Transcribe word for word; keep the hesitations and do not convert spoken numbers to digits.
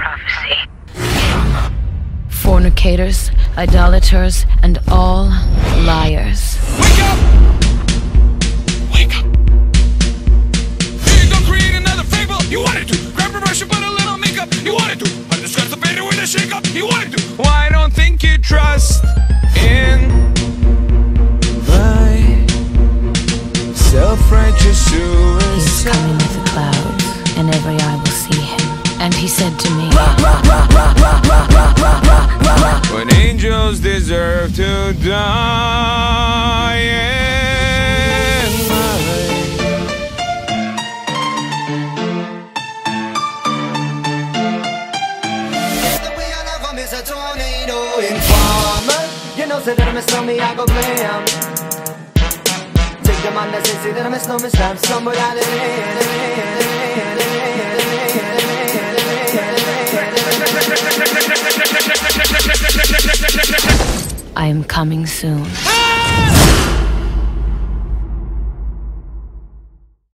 prophecy. Fornicators, idolaters, and all liars. Wake up! Wake up! Here you go, create another fable. You wanted to grab a brush and put a little makeup. You wanted to undiscuss the fader with a shake up. You wanted to. Why don't think you trust in my self-righteous suicide? He's coming with the clouds, and every eye will see him. And he said to me, when angels deserve to die in my life. The way I love him is a tornado informer. You know, say that I'm a snowman, I go blam. Take the man that say that I'm a snowman, stamp somewhere out of I am coming soon.